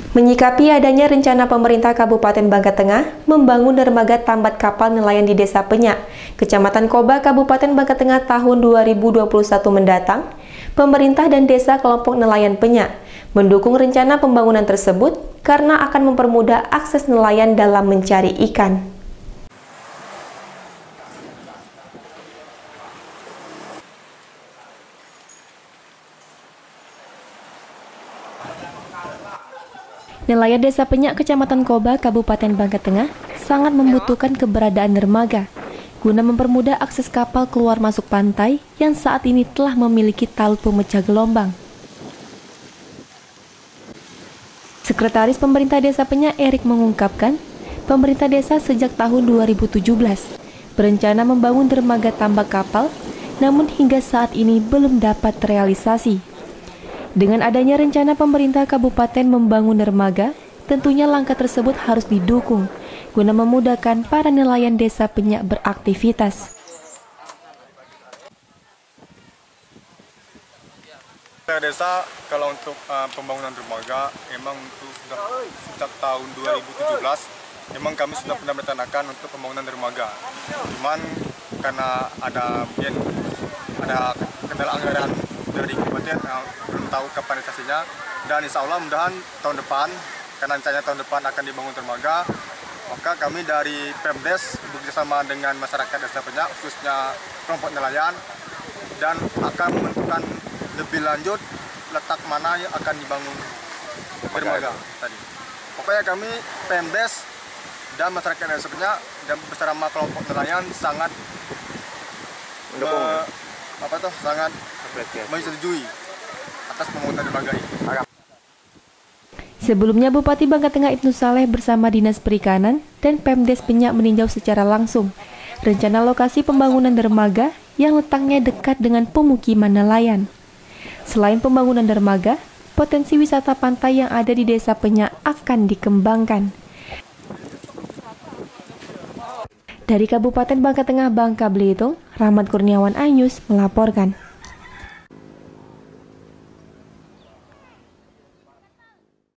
Menyikapi adanya rencana pemerintah Kabupaten Bangka Tengah membangun dermaga tambat kapal nelayan di Desa Penyak, Kecamatan Koba, Kabupaten Bangka Tengah tahun 2021 mendatang, pemerintah dan desa kelompok nelayan Penyak mendukung rencana pembangunan tersebut karena akan mempermudah akses nelayan dalam mencari ikan. Nelayan Desa Penyak, Kecamatan Koba, Kabupaten Bangka Tengah sangat membutuhkan keberadaan dermaga guna mempermudah akses kapal keluar masuk pantai yang saat ini telah memiliki talut pemecah gelombang. Sekretaris Pemerintah Desa Penyak Erik mengungkapkan, pemerintah desa sejak tahun 2017 berencana membangun dermaga tambak kapal, namun hingga saat ini belum dapat terrealisasi. Dengan adanya rencana pemerintah kabupaten membangun dermaga, tentunya langkah tersebut harus didukung guna memudahkan para nelayan Desa Penyak beraktivitas. Desa kalau untuk pembangunan dermaga memang sudah sejak tahun 2017 memang kami sudah pernah merencanakan untuk pembangunan dermaga. Cuman karena ada kendala anggaran dari kabupaten belum tahu kapan realisasinya, dan insya Allah mudahan tahun depan, karena rencananya tahun depan akan dibangun dermaga, maka kami dari Pemdes bekerjasama dengan masyarakat Desa Penyak khususnya kelompok nelayan dan akan menentukan lebih lanjut letak mana yang akan dibangun dermaga tadi. Pokoknya kami Pemdes dan masyarakat Desa Penyak dan bersama kelompok nelayan sangat sangat menyetujui atas pembangunan dermaga ini. Sebelumnya, Bupati Bangka Tengah Ibnu Saleh bersama Dinas Perikanan dan Pemdes Penyak meninjau secara langsung rencana lokasi pembangunan dermaga yang letaknya dekat dengan pemukiman nelayan. Selain pembangunan dermaga, potensi wisata pantai yang ada di Desa Penyak akan dikembangkan. Dari Kabupaten Bangka Tengah, Bangka Belitung, Rahmat Kurniawan, iNews melaporkan.